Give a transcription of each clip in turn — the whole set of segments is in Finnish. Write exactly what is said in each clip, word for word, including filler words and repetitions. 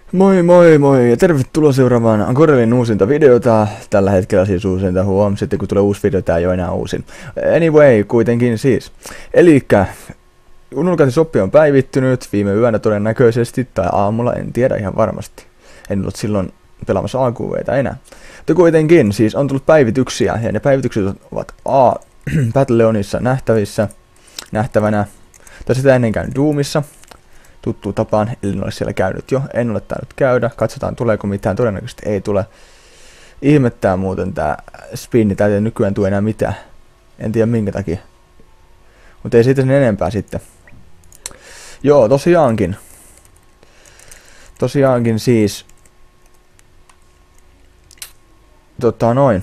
Moi moi moi ja tervetuloa seuraavaan Ankorelin uusinta videota. Tällä hetkellä siis uusinta huom. Sitten kun tulee uusi video, tää ei ole enää uusin. Anyway, kuitenkin siis. Elikkä Nulkati-shoppi on päivittynyt viime yönä todennäköisesti, tai aamulla, en tiedä ihan varmasti. En ollut silloin pelaamassa A Q V:tä enää. Mutta kuitenkin, siis on tullut päivityksiä, ja ne päivitykset ovat A. Battle-Leonissa nähtävissä, nähtävänä, tai sitä ennen käynyt Doomissa. Tuttuun tapaan, eli en ole siellä käynyt jo, en ole tainnut käydä, katsotaan tuleeko mitään, todennäköisesti ei tule. Ihmettää muuten tää spinni, tää ei nykyään tule enää mitään, en tiedä minkä takia. Mutta ei siitä sen enempää sitten. Joo, tosiaankin. Tosiaankin siis. Tota noin.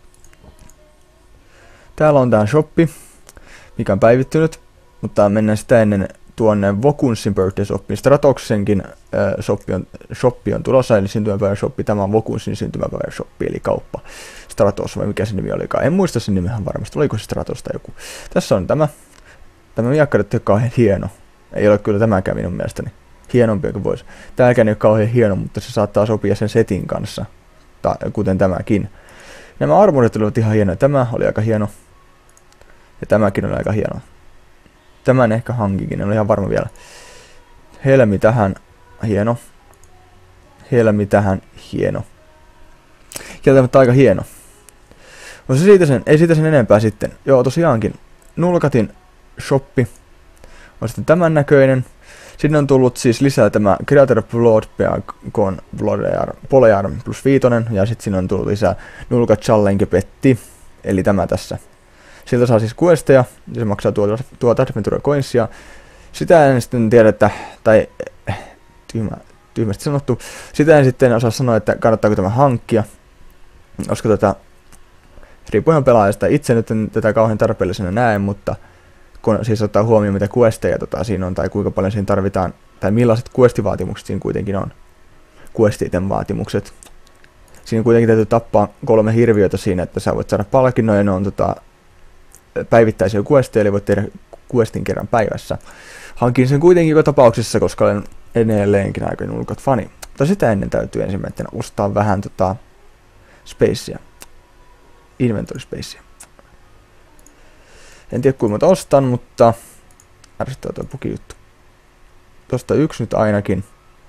Täällä on tää shoppi, mikä on päivittynyt, mutta mennään sitä ennen tuonne Vokunsin birthday shoppiin. Stratoksenkin äh, shoppi, on, shoppi on tulossa, eli syntymäpäivän shoppi. Tämä on Vokunsin syntymäpäivän shoppi, eli kauppa. Stratos, vai mikä se nimi olikaan. En muista sen nimehän varmasti. Oliko se Stratos tai joku. Tässä on tämä. Tämä miakkarit on kauhean hieno. Ei ole kyllä tämäkään minun mielestäni. Hienompi kuin voisi. Tämäkään ei ole kauhean hieno, mutta se saattaa sopia sen setin kanssa. Ta kuten tämäkin. Nämä armorit olivat ihan hienoja. Tämä oli aika hieno. Ja tämäkin oli aika hieno. Tämän ehkä hankikin, en ole ihan varma vielä. Helmi tähän, hieno. Helmi tähän, hieno. Kieltämättä aika hieno. No se siitä sen, ei siitä sen enempää sitten. Joo, tosiaankin. Nulkatin shoppi on sitten tämän näköinen. Sinne on tullut siis lisää tämä Creator Bloodpeakon Polearm plus viitonen. Ja sitten sinne on tullut lisää Nulkat Challenge Petti. Eli tämä tässä. Siltä saa siis questeja, ja se maksaa tuota, tuota Adventure Coinsia. Sitä en sitten tiedä, että, tai tyhmä, tyhmästi sanottu, sitä en sitten osaa sanoa, että kannattaako tämä hankkia. Koska tätä, riippuen pelaajasta, itse nyt en tätä kauhean tarpeellisena näe, mutta kun siis ottaa huomioon mitä questeja tota, siinä on, tai kuinka paljon siinä tarvitaan, tai millaiset questivaatimukset siinä kuitenkin on. Questiten vaatimukset. Siinä kuitenkin täytyy tappaa kolme hirviötä siinä, että sä voit saada palkinnoja, ne on tota, päivittäisiä questeja, eli voit tehdä questin kerran päivässä. Hankin sen kuitenkin joka tapauksessa, koska olen edelleenkin aika Nulkat fani. Mutta sitä ennen täytyy ensimmäisenä ostaa vähän tota spacea. Inventory spacea. En tiedä kuinka monta ostan, mutta ärsyttää tuo pukijuttu. Tosta yksi nyt ainakin.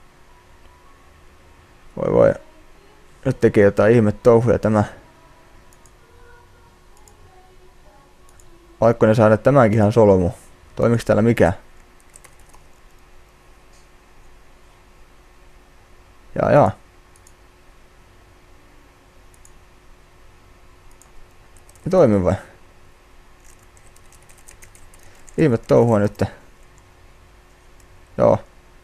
Voi voi. Nyt tekee jotain ihme touhuja tämä. Vaikka ne saada tämänkin ihan solmu. Toimiks täällä mikään? Jaa jaa. Ei toimi vai? Ihme touhua nyt. Joo.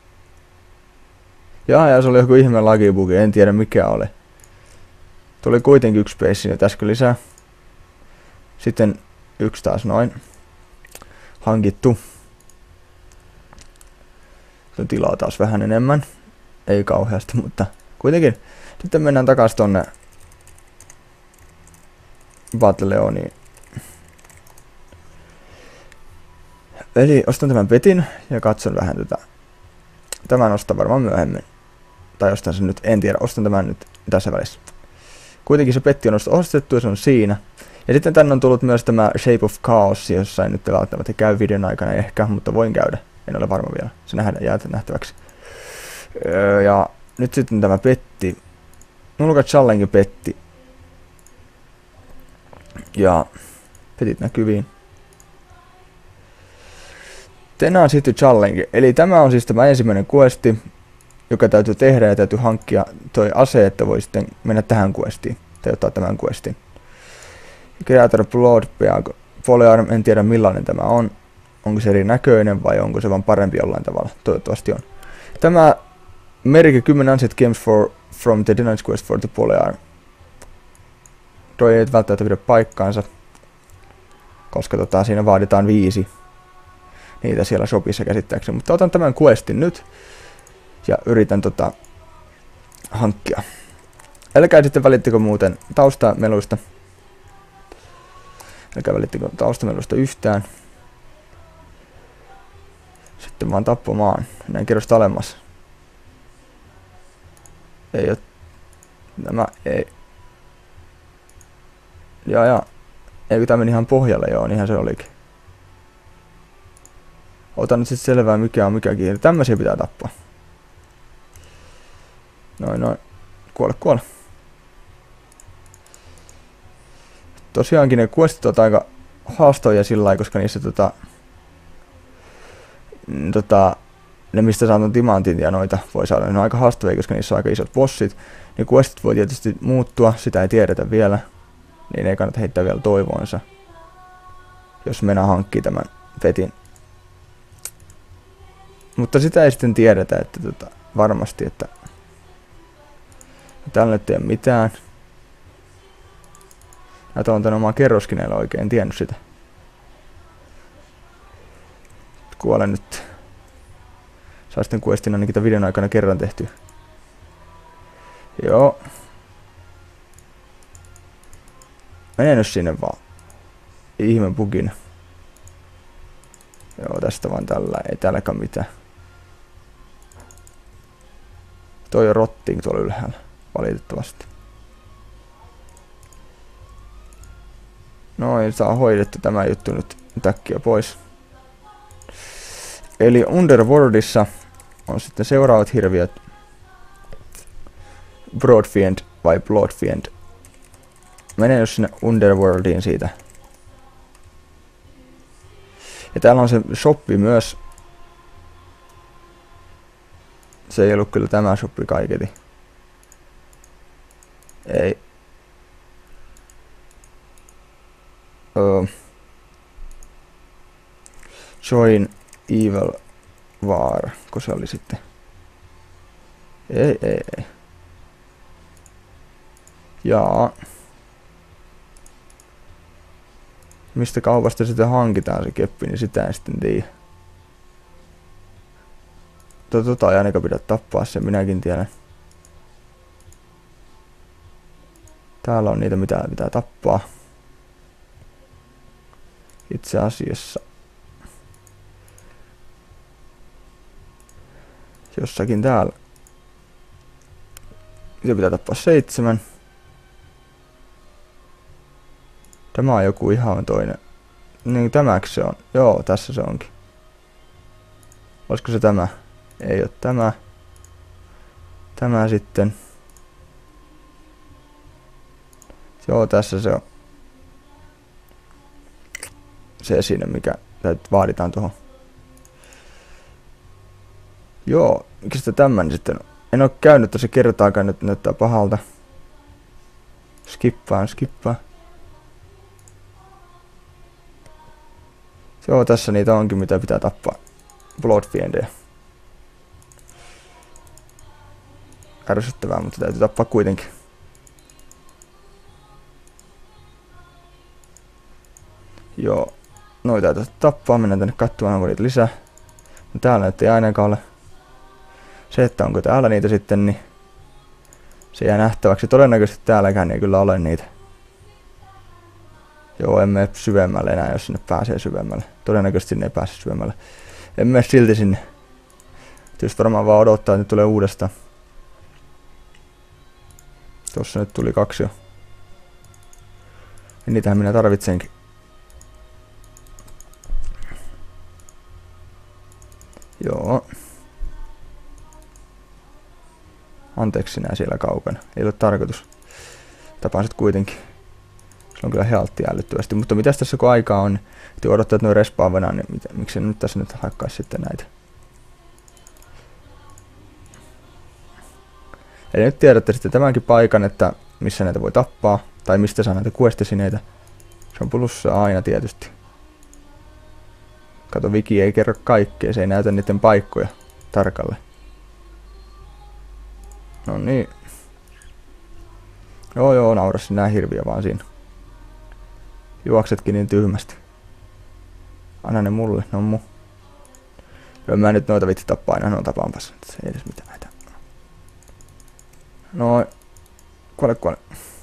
Jaa ja se oli joku ihme lagibugi, en tiedä mikä oli. Tuli kuitenkin yksi space ja täskö lisää. Sitten yksi taas noin. Hankittu. Nyt tilaa taas vähän enemmän. Ei kauheasti, mutta kuitenkin. Sitten mennään takas tonne Battle-Leoniin. Eli ostan tämän petin ja katson vähän tätä. Tämän ostan varmaan myöhemmin. Tai ostan sen nyt, en tiedä, ostan tämän nyt tässä välissä. Kuitenkin se petti on ostettu ja se on siinä. Ja sitten tänne on tullut myös tämä Shape of Chaos, jossa en nyt välttämättä käy videon aikana ehkä, mutta voin käydä. En ole varma vielä. Se nähdään, jää nähtäväksi. Öö, ja nyt sitten tämä petti. Nulkat Challenge petti. Ja petit näkyviin. Tenaan City Challenge. Eli tämä on siis tämä ensimmäinen questi, joka täytyy tehdä ja täytyy hankkia toi ase, että voi sitten mennä tähän questiin. Tai ottaa tämän questin. Creator Bloodpeak Polearm, en tiedä millainen tämä on. Onko se erinäköinen vai onko se vaan parempi jollain tavalla? Toivottavasti on. Tämä merkki kymmenen Ancient Games for, from the Denied Quest for the Polearm. Toi ei välttämättä pidä paikkaansa, koska tota, siinä vaaditaan viisi niitä siellä shopissa käsittääkseni. Mutta otan tämän questin nyt ja yritän tota, hankkia. Älkää sitten välittikö muuten taustameluista. Älkää välittikö taustameluista yhtään. Sitten vaan tappamaan. Näin kerrosta alemmas. Ei oo... Nämä ei... Jaa jaa. Eikö tää meni ihan pohjalle? Joo, niinhän se olikin. Otan nyt sit selvää mikä on mikäkin. Eli tämmösiä pitää tappaa. Noin noin. Kuole kuole. Tosiaankin ne questit on aika haastoja sillä lailla, koska niissä tota... Tota... Ne mistä saatan timantin ja noita voi saada, ne on aika haastavia, koska niissä on aika isot bossit. Niin questit voi tietysti muuttua, sitä ei tiedetä vielä. Niin ei kannata heittää vielä toivoonsa. Jos mennään hankkii tämän petin. Mutta sitä ei sitten tiedetä, että tota, varmasti, että tällä nyt ei ole mitään. Näitä on tänne omaa kerroskin, ei ole oikein tiennyt sitä. Kuolen nyt. Saa sitten questin ainakin tämän videon aikana kerran tehty. Joo. Mene nyt sinne vaan. Ihme bugina. Joo, tästä vaan tällä. Ei täälläkään mitään. Toi on rotting tuolla ylhäällä. Valitettavasti. Noin, saa hoidettu tämä juttu nyt täkkiä pois. Eli Underworldissa on sitten seuraavat hirviöt. Broadfiend vai Bloodfiend. Mene jos sinne Underworldiin siitä. Ja täällä on se shoppi myös. Se ei ollut kyllä tämä shoppi kaiketi. Ei. Uh. Join Evil War, kun se oli sitten. Ei, ei, ei. Jaa. Mistä kaupasta sitten hankitaan se keppi, niin sitä en sitten tiedä. Tota ei ainakaan pidä tappaa, se minäkin tiedän. Täällä on niitä mitä pitää tappaa. Itse asiassa. Jossakin täällä. Niitä pitää tappaa seitsemän. Tämä on joku ihan toinen. Niin tämäks se on? Joo, tässä se onkin. Olisiko se tämä? Ei oo tämä. Tämä sitten. Joo, tässä se on. Se esine, mikä vaaditaan tuohon. Joo, mikä sitä tämmönen sitten on? En oo käynyt tosi kertaakaan, nyt näyttää pahalta. Skippaan, skippaan. Joo, tässä niitä onkin, mitä pitää tappaa. Bloodfiendejä. Ärsyttävää, mutta täytyy tappaa kuitenkin. Joo, noita täytyy tappaa. Mennään tänne katsomaan, onko niitä lisää. No, täällä nyt ei ainakaan ole. Se, että onko täällä niitä sitten, niin se jää nähtäväksi. Todennäköisesti täälläkään ei kyllä ole niitä. Joo, emme mene syvemmälle enää, jos sinne pääsee syvemmälle. Todennäköisesti sinne ei pääse syvemmälle. Emme mene silti sinne. Tietysti varmaan vaan odottaa, että ne tulee uudestaan. Tossa nyt tuli kaksi jo. Ja niitähän minä tarvitsenkin. Joo. Anteeksi sinä siellä kaukana. Ei ole tarkoitus. Tapaan sit kuitenkin. Se on kyllä healttia älyttömästi. Mutta mitäs tässä kun aikaa on, että odottaa, että noin respaavana, niin mitä, miksi nyt tässä nyt hakkaisi sitten näitä. Eli nyt tiedätte sitten tämänkin paikan, että missä näitä voi tappaa. Tai mistä saa näitä questesineitä. Se on plussa aina tietysti. Kato, wiki ei kerro kaikkea, se ei näytä niiden paikkoja tarkalle. No niin. Joo joo, naurasi nää hirviä vaan siinä. Juoksetkin niin tyhmästi. Anna ne mulle, ne on mu. Joo, mä nyt noita vitsi tappaa aina, no tapaanpas. Se ei edes mitään näitä. Noin. Kuole, kuole.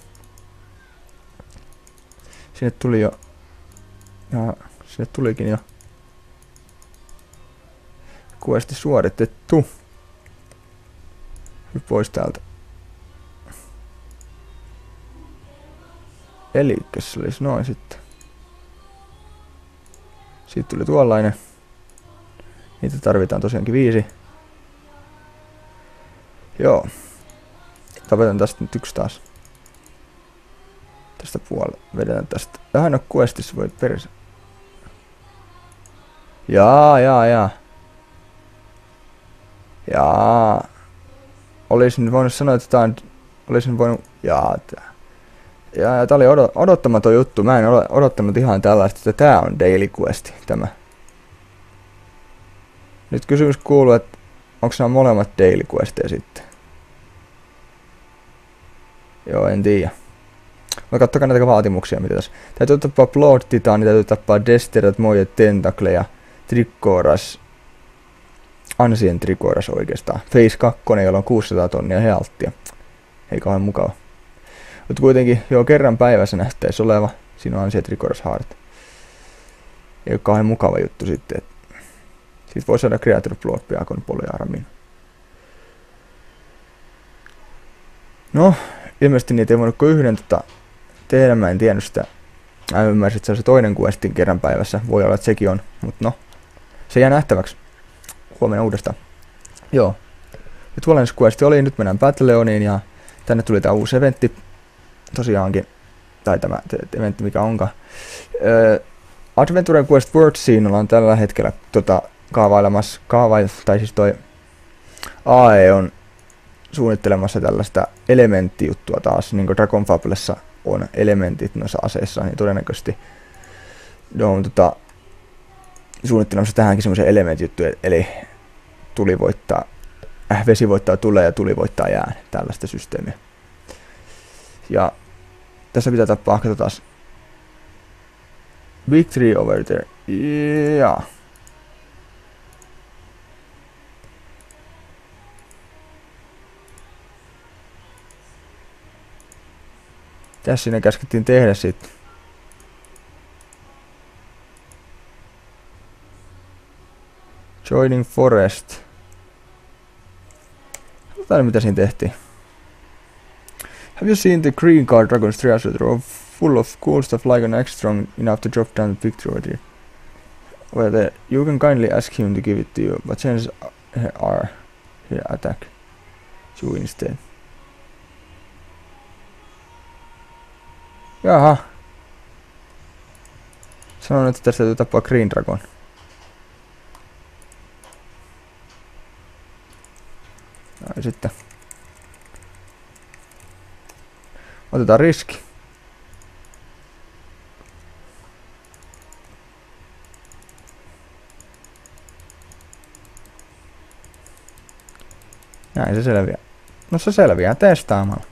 Sinne tuli jo. Ja sinne tulikin jo. Questi suoritettu. Nyt pois täältä. Elikkäs se olisi noin sitten. Siitä tuli tuollainen. Niitä tarvitaan tosiaankin viisi. Joo. Tapetan tästä nyt yksi taas. Tästä puolella. Vedetään tästä. Vähän on questissa voi perässä. Jaa, jaa, jaa. Jaa. Olisin voinut sanoa, että tää on... Olisin voinut... Jaa, tää. Ja, ja tää oli odot odottamaton juttu. Mä en ole odottanut ihan tällaista, että tää on daily questi, tämä. Nyt kysymys kuuluu, että onko nämä molemmat daily questeja sitten? Joo, en tiedä. No kattokaa näitä vaatimuksia, mitä tässä. Täytyy tappaa Blood Titan, täytyy tappaa Desterat, Moja, Tentacleja, Tricoras. Ansien Tricoras oikeastaan. Phase kaksi, jolla on kuusisataa tonnia healthia. Ei kauhean mukava. Mutta kuitenkin, joo, kerran päivässä nähtäisi oleva. Siinä on Ansien Tricoras Heart. Ei ole kauhean mukava juttu sitten. Et siitä voi saada Creature Blood Beacon Polyarmin. No, ilmeisesti niitä ei voinut kuin yhden tota, tehdä, mä en tiennyt sitä. Mä ymmärsin, että se on se toinen questin kerran päivässä. Voi olla, että sekin on, mutta no. Se jää nähtäväksi. Huomenna uudestaan. Joo. Ja tuollainen questi oli, nyt mennään Battleoniin ja tänne tuli tää uusi eventti. Tosiaankin. Tai tämä eventti mikä onkaan. Öö, Adventure Quest World Scene ollaan tällä hetkellä tota, kaavailemassa. Kaavail, tai siis toi A E on suunnittelemassa tällaista elementtijuttua taas, niin kuin Dragon Fablessa on elementit noissa aseissa, niin todennäköisesti no, on tota, suunnittelemassa tähänkin semmoisen elementtijuttu, eli tuli voittaa, äh, vesi voittaa tulee ja tuli voittaa jään, tällaista systeemiä. Ja tässä pitää tappaa, katsotaan, Victory over there, yeah. Tässä siinä käskettiin tehdä sitten. Joining Forest. Katsotaan mitä siinä tehtiin. Have you seen the Green Card Dragon's treasure trove? Full of cool stuff like an X strong enough to drop down the picture over here. Well, there, you can kindly ask him to give it to you, but chances are he'll attack you instead. Jaha. Sanon, että tästä täytyy tappaa Green Dragon. Ja sitten. Otetaan riski. Näin se selviää. No se selviää testaamalla.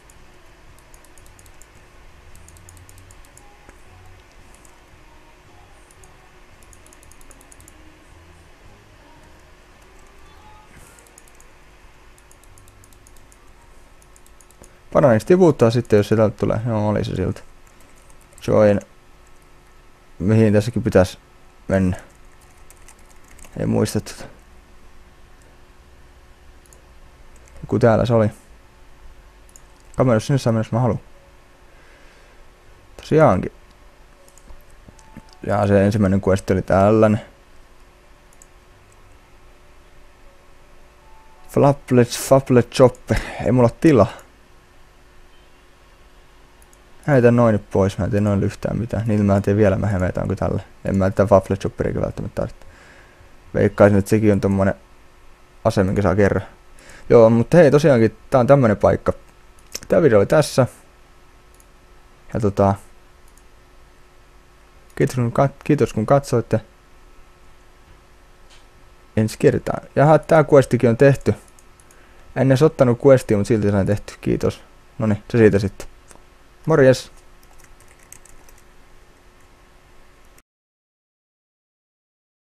Paranisi tipuuttaa sitten, jos se täältä tulee. Joo, oli se siltä. Join. Mihin tässäkin pitäisi mennä? Ei muista tätä. Joku täällä se oli. Kamerus sinne saa mennä, jos mä haluan. Tosiaankin. Ja se ensimmäinen quest oli tällainen. Flaplet, Faplet Chopper. Ei mulla ole tilaa. Häitän noin pois, mä en tee noin yhtään mitään. Niitä mä en tee vielä vähemmän kuin tällä. En mä tätä Faplet Chopperiakin välttämättä tarvitse. Veikkaisin, että sekin on tommonen ase, minkä saa kerran. Joo, mutta hei tosiaankin, tää on tämmönen paikka. Tää video oli tässä. Ja tota... Kiitos kun, kat kiitos kun katsoitte. Ensi kertaan. Jaha, tää questikin on tehty. En edes ottanut questia, mutta silti sain tehty. Kiitos. Noniin, se siitä sitten. Morjes!